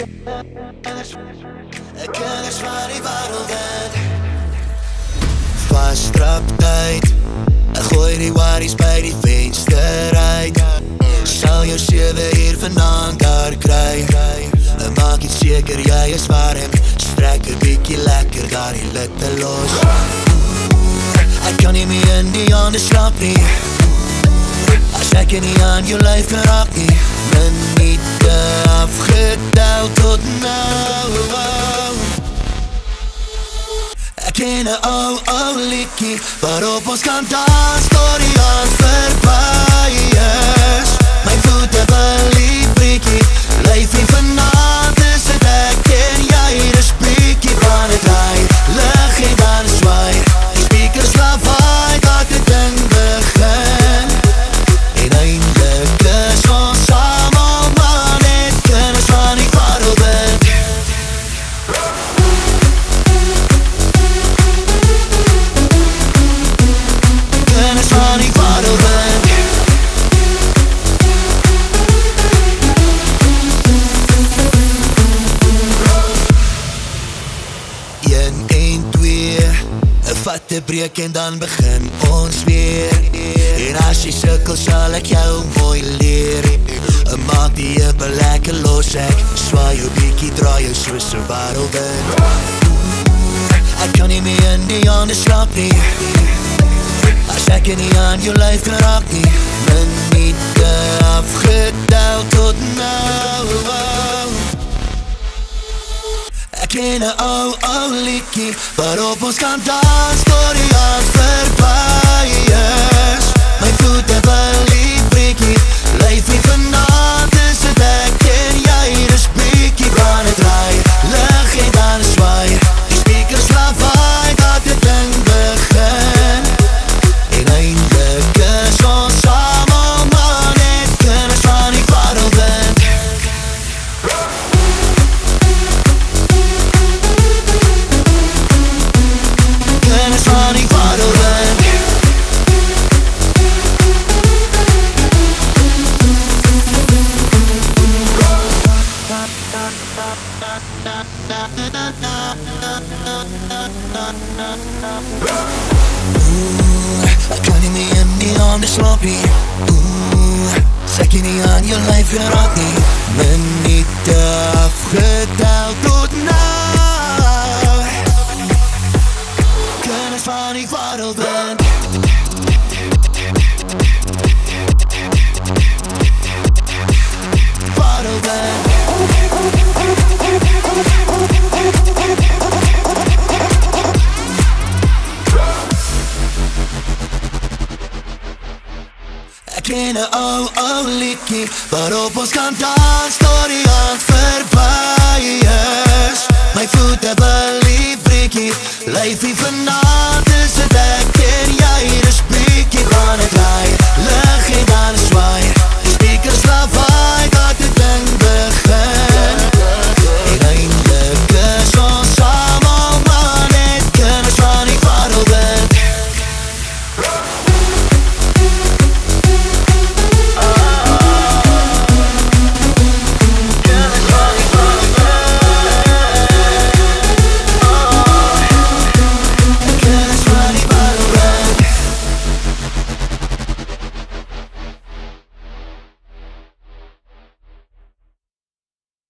Kinders van die wêreld uit. Vastrap tyd, ek gooi die worries by die venster uit. Sal jou 7 uur vanaand daar kry. Maak iets seker jy is warm, strek 'n bietjie lekker daar die litte los. Ek kan nie meer in die ander slaap nie, as ek nie aan jou lyf kan raak nie. Minute afgetel tot nou. Ek ken 'n ou liedjie waarop ons kan dans tot die aand verby is. My voete verlief breekie, lyfie vanaand is het ek en jy. Dus bietjie van het draai, lig en dan zwaai. Die speakers lawaai dat die ding begin. En eindelijk is ons samen maar net kinders van die wêreld uit. Kinders van die wêreld uit. Een en twee, 'n vat 'n breek en dan begin ons weer. En as jy sukkel sal ek jou mooi leer. Maak die heupe lekker los, ek swaai jou bietjie, draai jou soos 'n wêreld in. Ek kan nie meer in die ander slaap nie, as ek nie aan jou lyf kan raak nie. Minute afgetel tot nou. Ek ken 'n ou liedjie waarop ons kan dans tot die aand verby is. My voete verlief breekie, lyfie vanaand is het ek en jy. Dus bietjie van het draai, lig en dan zwaai. Die speakers lawaai dat die ding begin. En eindelijk is ons samen maar net kinders van die wêreld uit. Kinders van die wêreld uit. Ek kan nie meer in die ander slaap nie, as ek nie aan jou lyf kan raak nie. Minute afgetel tot nou. Kinders van die wêreld uit. Wêreld uit. Ek ken 'n ou liedjie waarop ons kan dans tot die aand verby is. My voete verlief breekie, lyfie vanaand is het ek en jy.